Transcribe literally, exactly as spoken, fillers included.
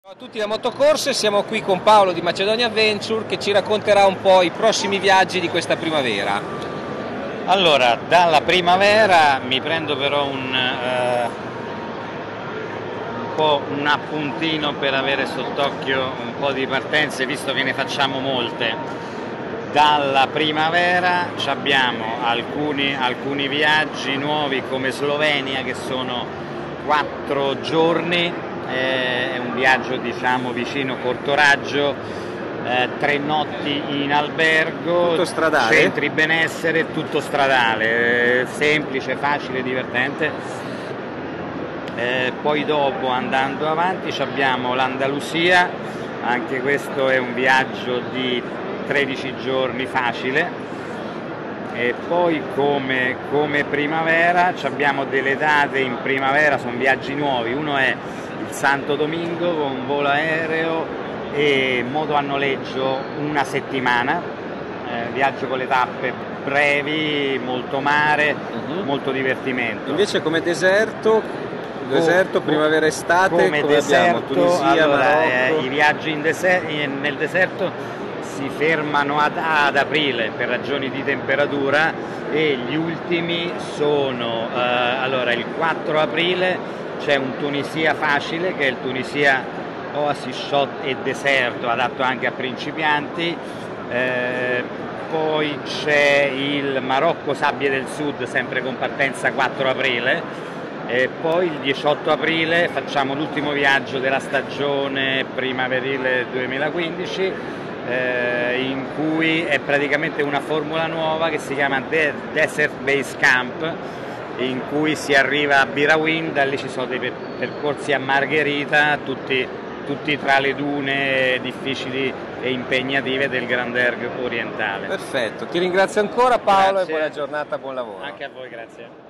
Ciao a tutti da Motocorse, siamo qui con Paolo di Macedonia Adventure che ci racconterà un po' i prossimi viaggi di questa primavera. Allora, dalla primavera mi prendo però un, eh, un po' un appuntino per avere sott'occhio un po' di partenze, visto che ne facciamo molte. Dalla primavera abbiamo alcuni, alcuni viaggi nuovi come Slovenia, che sono quattro giorni. È un viaggio diciamo vicino Cortoraggio, eh, tre notti in albergo, tutto stradale, centri benessere, tutto stradale, eh, semplice, facile, divertente. Eh, poi dopo, andando avanti, abbiamo l'Andalusia, anche questo è un viaggio di tredici giorni facile. E poi come, come primavera abbiamo delle date in primavera, sono viaggi nuovi. Uno è il Santo Domingo con volo aereo e moto a noleggio una settimana, eh, viaggio con le tappe brevi, molto mare, uh-huh. molto divertimento. Invece come deserto, deserto, primavera, estate, come, come deserto, abbiamo? Tunisia, allora, eh, i viaggi in deser- nel deserto si fermano ad, ad aprile per ragioni di temperatura, e gli ultimi sono eh, allora il quattro aprile c'è un Tunisia facile, che è il Tunisia Oasis Shot e deserto, adatto anche a principianti. Eh, poi c'è il Marocco Sabbie del Sud, sempre con partenza quattro aprile, e poi il diciotto aprile facciamo l'ultimo viaggio della stagione primaverile duemilaquindici, eh, in cui è praticamente una formula nuova che si chiama De- Desert Base Camp, in cui si arriva a Birawin, da lì ci sono dei percorsi a Margherita, tutti, tutti tra le dune difficili e impegnative del Grand Erg orientale. Perfetto, ti ringrazio ancora Paolo. Grazie. E buona giornata, buon lavoro. Anche a voi, grazie.